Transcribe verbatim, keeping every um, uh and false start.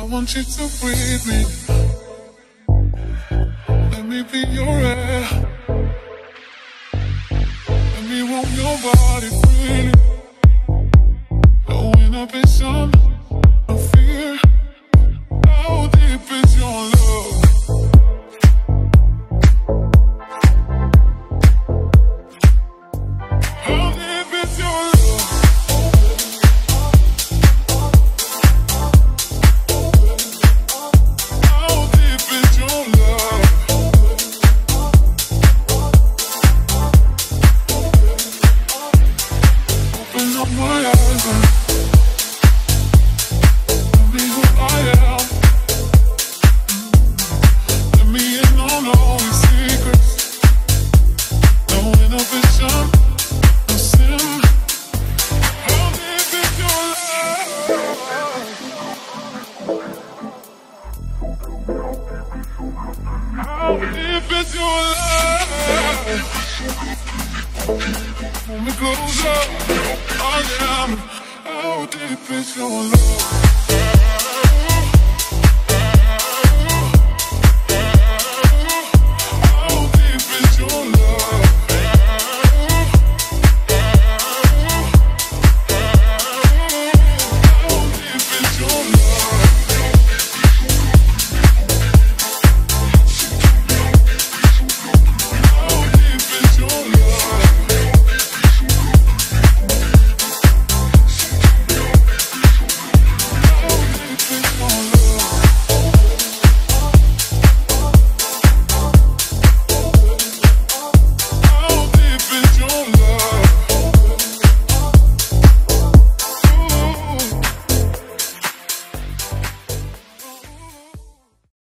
want you to breathe me. Let me be your air. Let me warm your body freely. No inhibition, no fear. How deep is your love? How deep is your love? Hold me closer, I am. How deep is your love?